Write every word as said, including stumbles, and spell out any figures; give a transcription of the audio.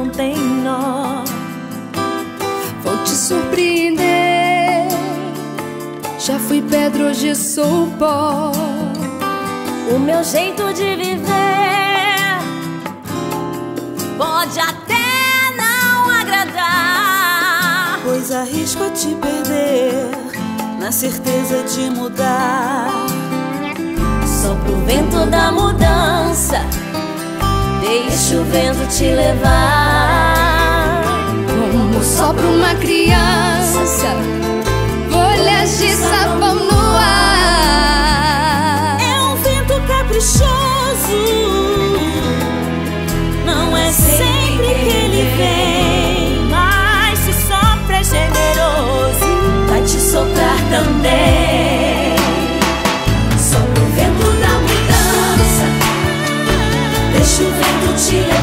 não tem nó. Vou te surpreender. Já fui pedra, hoje sou pó. O meu jeito de viver pode até não agradar, pois arrisco a te perder na certeza de mudar. Sopra o vento da mudança, deixa o vento te levar. Como sopra uma criança, folhas de sabão no ar. É um vento caprichoso, não é sempre que ele vem, mas se sopra é generoso, vai te soprar também. Sopra o vento da mudança, deixa o vento te levar.